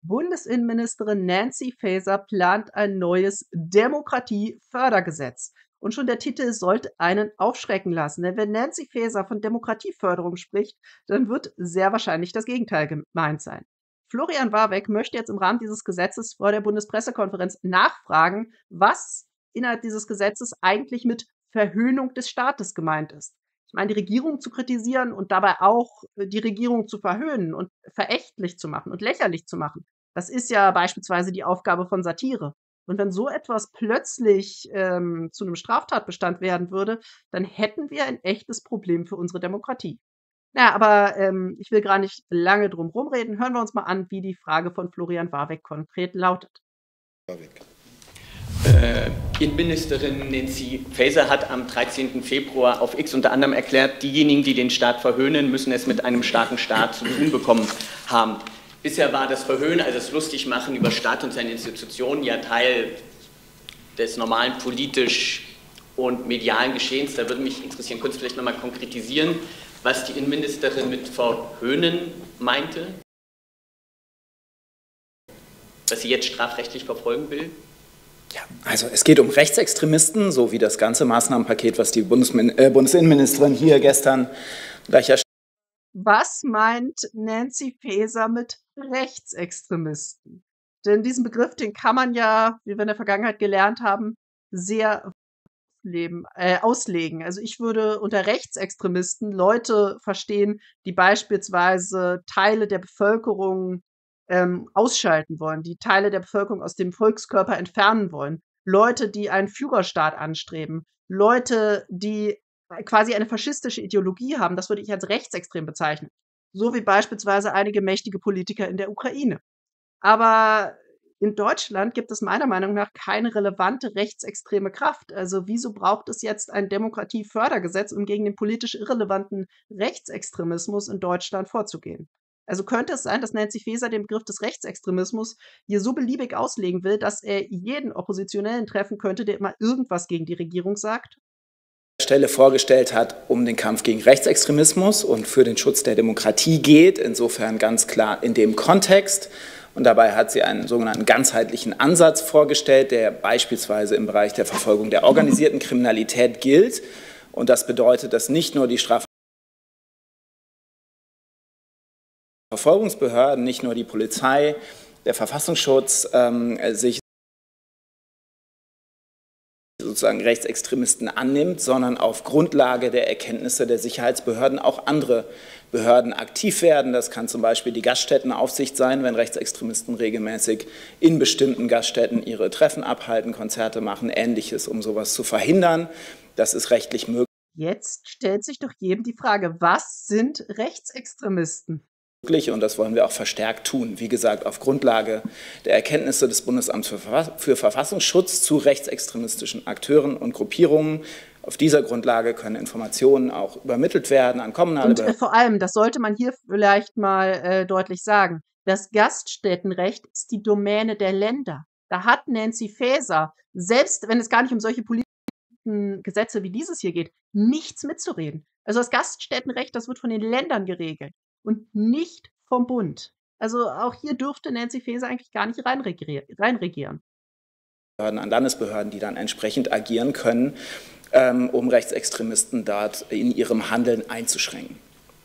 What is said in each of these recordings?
Bundesinnenministerin Nancy Faeser plant ein neues Demokratiefördergesetz. Und schon der Titel sollte einen aufschrecken lassen. Denn wenn Nancy Faeser von Demokratieförderung spricht, dann wird sehr wahrscheinlich das Gegenteil gemeint sein. Florian Warbeck möchte jetzt im Rahmen dieses Gesetzes vor der Bundespressekonferenz nachfragen, was innerhalb dieses Gesetzes eigentlich mit Verhöhnung des Staates gemeint ist. Ich meine, die Regierung zu kritisieren und dabei auch die Regierung zu verhöhnen und verächtlich zu machen und lächerlich zu machen, das ist ja beispielsweise die Aufgabe von Satire. Und wenn so etwas plötzlich zu einem Straftatbestand werden würde, dann hätten wir ein echtes Problem für unsere Demokratie. Na ja, aber ich will gar nicht lange drum rumreden. Hören wir uns mal an, wie die Frage von Florian Warbeck konkret lautet. Innenministerin Nancy Faeser hat am 13. Februar auf X unter anderem erklärt, diejenigen, die den Staat verhöhnen, müssen es mit einem starken Staat zu tun bekommen haben. Bisher war das Verhöhnen, also das Lustigmachen über Staat und seine Institutionen, ja Teil des normalen politisch und medialen Geschehens. Da würde mich interessieren, können Sie vielleicht nochmal konkretisieren, was die Innenministerin mit verhöhnen meinte? Was sie jetzt strafrechtlich verfolgen will? Ja, also es geht um Rechtsextremisten, so wie das ganze Maßnahmenpaket, was die Bundesinnenministerin hier gestern gleich erstellt. Was meint Nancy Faeser mit Rechtsextremisten? Denn diesen Begriff, den kann man ja, wie wir in der Vergangenheit gelernt haben, sehr auslegen. Also ich würde unter Rechtsextremisten Leute verstehen, die beispielsweise Teile der Bevölkerung ausschalten wollen, die Teile der Bevölkerung aus dem Volkskörper entfernen wollen. Leute, die einen Führerstaat anstreben. Leute, die quasi eine faschistische Ideologie haben. Das würde ich als rechtsextrem bezeichnen. So wie beispielsweise einige mächtige Politiker in der Ukraine. Aber in Deutschland gibt es meiner Meinung nach keine relevante rechtsextreme Kraft. Also wieso braucht es jetzt ein Demokratiefördergesetz, um gegen den politisch irrelevanten Rechtsextremismus in Deutschland vorzugehen? Also könnte es sein, dass Nancy Faeser den Begriff des Rechtsextremismus hier so beliebig auslegen will, dass er jeden Oppositionellen treffen könnte, der immer irgendwas gegen die Regierung sagt? Stelle vorgestellt hat, um den Kampf gegen Rechtsextremismus und für den Schutz der Demokratie geht, insofern ganz klar in dem Kontext. Und dabei hat sie einen sogenannten ganzheitlichen Ansatz vorgestellt, der beispielsweise im Bereich der Verfolgung der organisierten Kriminalität gilt. Und das bedeutet, dass nicht nur die Strafverfolgungsbehörden, nicht nur die Polizei, der Verfassungsschutz sich sozusagen Rechtsextremisten annimmt, sondern auf Grundlage der Erkenntnisse der Sicherheitsbehörden auch andere Behörden aktiv werden. Das kann zum Beispiel die Gaststättenaufsicht sein, wenn Rechtsextremisten regelmäßig in bestimmten Gaststätten ihre Treffen abhalten, Konzerte machen, Ähnliches, um sowas zu verhindern. Das ist rechtlich möglich. Jetzt stellt sich doch jedem die Frage, was sind Rechtsextremisten? Und das wollen wir auch verstärkt tun. Wie gesagt, auf Grundlage der Erkenntnisse des Bundesamts für Verfassungsschutz zu rechtsextremistischen Akteuren und Gruppierungen. Auf dieser Grundlage können Informationen auch übermittelt werden an kommunale Behörden. Und vor allem, das sollte man hier vielleicht mal deutlich sagen, das Gaststättenrecht ist die Domäne der Länder. Da hat Nancy Faeser, selbst wenn es gar nicht um solche politischen Gesetze wie dieses hier geht, nichts mitzureden. Also das Gaststättenrecht, das wird von den Ländern geregelt und nicht vom Bund. Also auch hier dürfte Nancy Faeser eigentlich gar nicht reinregieren. An Landesbehörden, die dann entsprechend agieren können, um Rechtsextremisten dort in ihrem Handeln einzuschränken.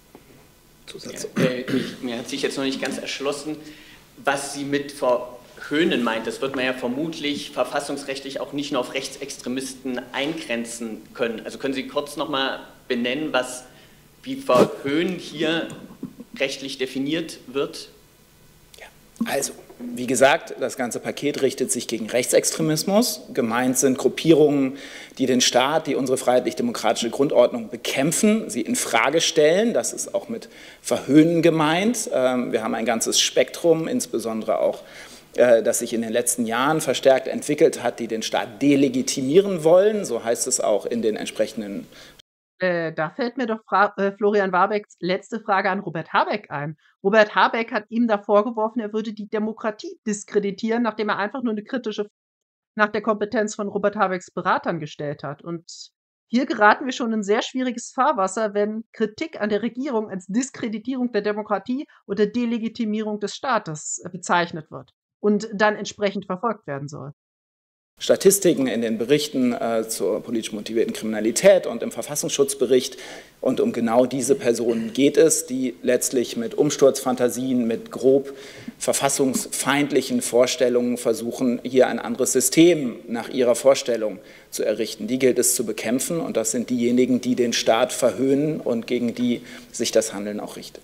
Mir hat sich jetzt noch nicht ganz erschlossen, was sie mit verhöhnen meint. Das wird man ja vermutlich verfassungsrechtlich auch nicht nur auf Rechtsextremisten eingrenzen können. Also können Sie kurz noch mal benennen, wie verhöhnen hier rechtlich definiert wird? Ja, also, wie gesagt, das ganze Paket richtet sich gegen Rechtsextremismus. Gemeint sind Gruppierungen, die den Staat, die unsere freiheitlich-demokratische Grundordnung bekämpfen, sie in Frage stellen. Das ist auch mit Verhöhnen gemeint. Wir haben ein ganzes Spektrum, insbesondere auch, das sich in den letzten Jahren verstärkt entwickelt hat, die den Staat delegitimieren wollen. So heißt es auch in den entsprechenden. Da fällt mir doch Florian Warbecks letzte Frage an Robert Habeck ein. Robert Habeck hat ihm da vorgeworfen, er würde die Demokratie diskreditieren, nachdem er einfach nur eine kritische Frage nach der Kompetenz von Robert Habecks Beratern gestellt hat. Und Hier geraten wir schon in sehr schwieriges Fahrwasser, wenn Kritik an der Regierung als Diskreditierung der Demokratie oder Delegitimierung des Staates bezeichnet wird und dann entsprechend verfolgt werden soll. Statistiken in den Berichten zur politisch motivierten Kriminalität und im Verfassungsschutzbericht. Und um genau diese Personen geht es, die letztlich mit Umsturzfantasien, mit grob verfassungsfeindlichen Vorstellungen versuchen, hier ein anderes System nach ihrer Vorstellung zu errichten. Die gilt es zu bekämpfen, und das sind diejenigen, die den Staat verhöhnen und gegen die sich das Handeln auch richtet.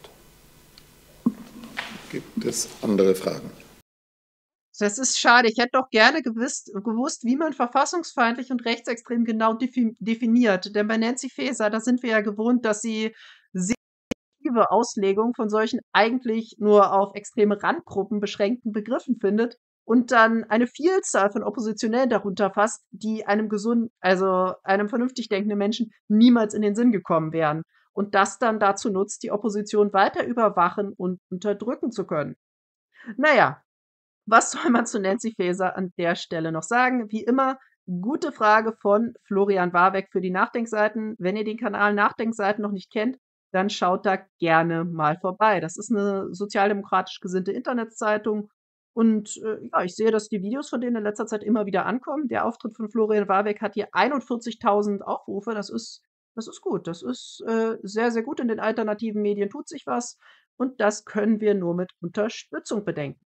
Gibt es andere Fragen? Das ist schade. Ich hätte doch gerne gewusst, wie man verfassungsfeindlich und rechtsextrem genau definiert. Denn bei Nancy Faeser, da sind wir ja gewohnt, dass sie selektive Auslegung von solchen eigentlich nur auf extreme Randgruppen beschränkten Begriffen findet und dann eine Vielzahl von Oppositionellen darunter fasst, die einem einem vernünftig denkenden Menschen niemals in den Sinn gekommen wären. Und das dann dazu nutzt, die Opposition weiter überwachen und unterdrücken zu können. Naja, was soll man zu Nancy Faeser an der Stelle noch sagen? Wie immer, gute Frage von Florian Warbeck für die Nachdenkseiten. Wenn ihr den Kanal Nachdenkseiten noch nicht kennt, dann schaut da gerne mal vorbei. Das ist eine sozialdemokratisch gesinnte Internetzeitung. Und ja, ich sehe, dass die Videos von denen in letzter Zeit immer wieder ankommen. Der Auftritt von Florian Warbeck hat hier 41.000 Aufrufe. Das ist gut. Das ist sehr, sehr gut. In den alternativen Medien tut sich was. Und das können wir nur mit Unterstützung bedenken.